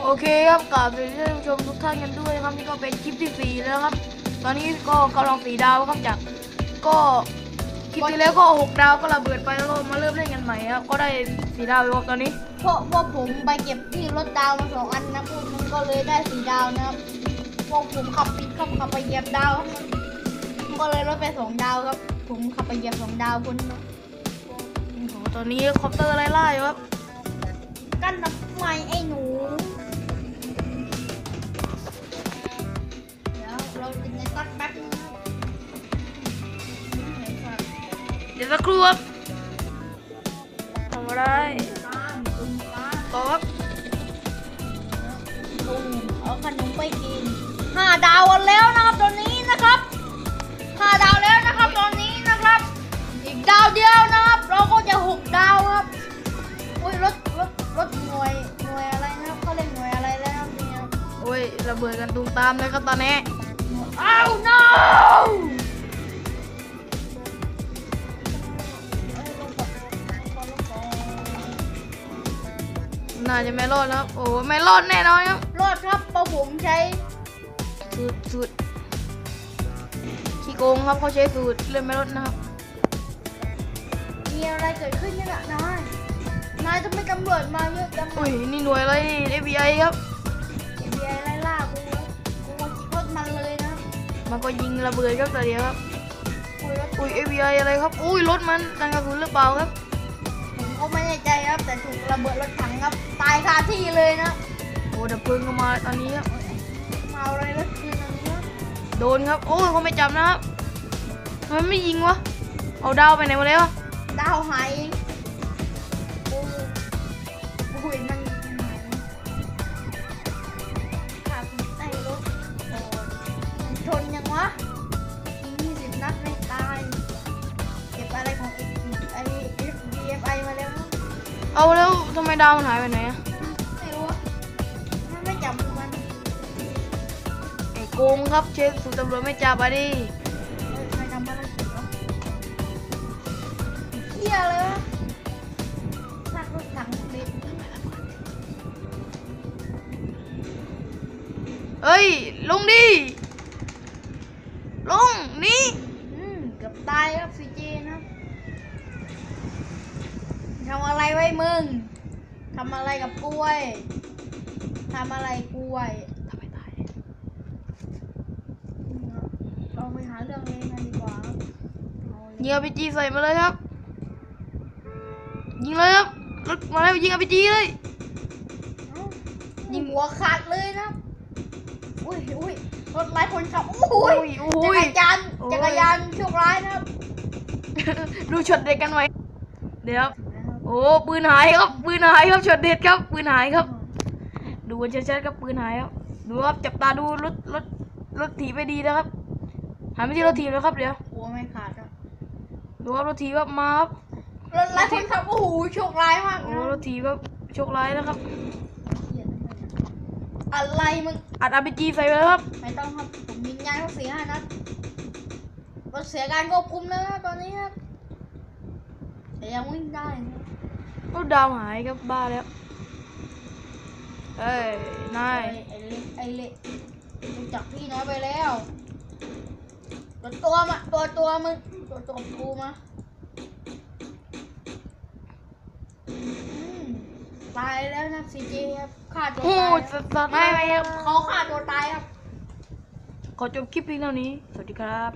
โอเคครับกลับไปเรื่องชมทุกท่านกันด้วยครับนี่ก็เป็นคลิปที่4แล้วครับตอนนี้ก็กำลัง4 ดาวครับจากก็คลิปที่แล้วก็6 ดาวก็ระเบิดไปแล้วก็มาเริ่มเล่นกันใหม่ครับก็ได้4 ดาวแล้วตอนนี้พวกผมไปเก็บที่รถดาวมา2 อันนะพวกมันก็เลยได้4 ดาวนะครับพวกผมขับผิดขับไปเหยียบดาวมันก็เลยลดไป2 ดาวครับผมขับไปเหยียบ2 ดาวบนนะตอนนี้คอปเตอร์ไล่ๆอยู่ครับกันทำไมไอ้หนูเดี๋ยวเราจะในตัดแป๊บนึงเดี๋ยวสักครู่ครับทำอะไรก็ครับเอาขนมไปกิน5 ดาวกันแล้วนะครับตอนนี้นะครับ5 ดาวแล้วนะครับตอนนี้นะครับอีกดาวเดียวนะครับเราก็จะ6 ดาวครับอุ้ยรถหน่วยอะไรนะครับเขาเรียกหน่วยอะไรแล้วเนี่ยโอ้ยระเบิดกันตุ้มตามเลยครับตอนนี้อ้าว no น่าจะไม่รอดนะครับโอ้ไม่รอดแน่นอนครับรอดครับเพราะผมใช้สูตรขี้โกงครับเขาใช้สูตรเล่นไม่รอดนะครับมีอะไรเกิดขึ้นเนี่ยนายต้องไปตำรวจมาเยอะจังอุ้ยนี่หน่วยอะไรนี่ FBI ครับ FBI ไล่ล่ากูขี่รถมันเลยนะมันก็ยิงระเบิดครับแต่เดียวครับอุ้ย FBI อะไรครับอุ้ยรถมันกันกระสุนหรือเปล่าครับผมก็ไม่แน่ใจครับแต่ถูกระเบิดรถถังครับตายคาที่เลยนะโอ้ดับเพลิงก็มาตอนนี้ครับมาอะไรรถคืนอันนี้โดนครับโอ้ยเขาไม่จับนะครับมันไม่ยิงวะเอาดาวไปไหนมาแล้วดาวหายโอ้ยมันหายขับไอ้รถชนยังวะยิง20 นัดไม่ตายเก็บอะไรของไอ้ DFI มาแล้วเอาแล้วทำไมดาวมันหายไปไหนอะไม่รู้มันไม่จับมันไอ้โกงครับเช็คสูตรตำรวจไม่จับอะดิไม่ทำอะไรผิดหรอเหี้ยเลยซากรถถังเด็ดเอ้ยลงดิลงนี่เกือบตายครับซีเจนะทำอะไรไว้มึงทำอะไรกับกล้วยทำอะไรกล้วยทำไมตายเราไปหาเรื่องเล่นกันดีกว่ายิงอาร์พีจีใส่มาเลยครับยิงเลยครับรถมาแล้วยิงอาร์พีจีเลยยิงหัวขาดเลยนะอุ้ยรถไร้คนขับอุ้ยจักรยานโชคร้ายนะครับดูช็อตเด็ดกันไว้เดี๋ยวโอ้ปืนหายครับช็อตเด็ดครับปืนหายครับดูกันชัดๆครับปืนหายครับดูครับจับตาดูรถถีบไปดีนะครับหายไม่ที่รถถีบแล้วครับเดี๋ยวหัวไม่ขาดครับดูครับรถถีบครับมาครับรถไร้คนขับโอ้โหโชคร้ายมากโอ้รถถีบครับโชคร้ายนะครับอะไรมึงอัดอาร์พีจีใส่ไปแล้วครับไม่ต้องครับผมยิงยางเขา4-5 นัดรถเสียการควบคุมแล้วตอนนี้ครับแต่ยังวิ่งได้นะรถดาวหายครับบ้าแล้วเอ้ยนายไอเละรู้จักพี่น้อยไปแล้วตัวมาตัวมึงตัวกูมาตายแล้วนะซีเจครับฆ่าตัวตายไม่ครับเขาฆ่าตัวตายครับขอจบคลิปเพียงเท่านี้สวัสดีครับ